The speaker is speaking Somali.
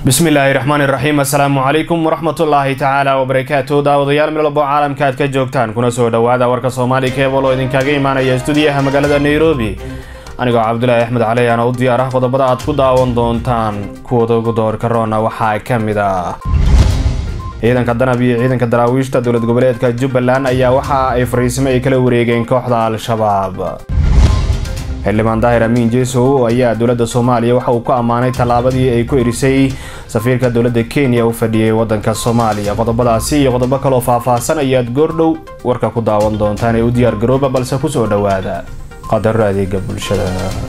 bismillaahi raxmaani raxiim. assalaamu calaykum waraxmatullaahi tacaala wabarakaatu. daawadayaal meel walbo caalamka aad ka joogtaan kuna soo dhawaada warka Soomaali Cable oo idinkaga imaanaya stuudiyaha magaalada Nairobi. anigoo Cabdullaahi Axmed Cali aan u diyaar ah qodobada aad ku daawan doontaan kuwada ugu doorka roona waxaa ka mid ah ciidanka danab iyo ciidanka daraawiishta dowlad goboleedka Jubbaland ayaa waxa ay fariisimo ay kala wareegeen kooxda Al-Shabaab. xildhibaan Daahir Amiin Jeesow ayaa dowladda Soomaaliya waxa uu ku amaanay talaabadii ay ku erisay safiirka dowladda Kenya u fadhiyay wadanka Soomaaliya. qodobadaasi iyo qodobo kale oo faahfaahsan ayaad goordhow warka ku daawan doontaan ee u diyaar garooba balse ku soo dhawaada qadar adeega bulshada.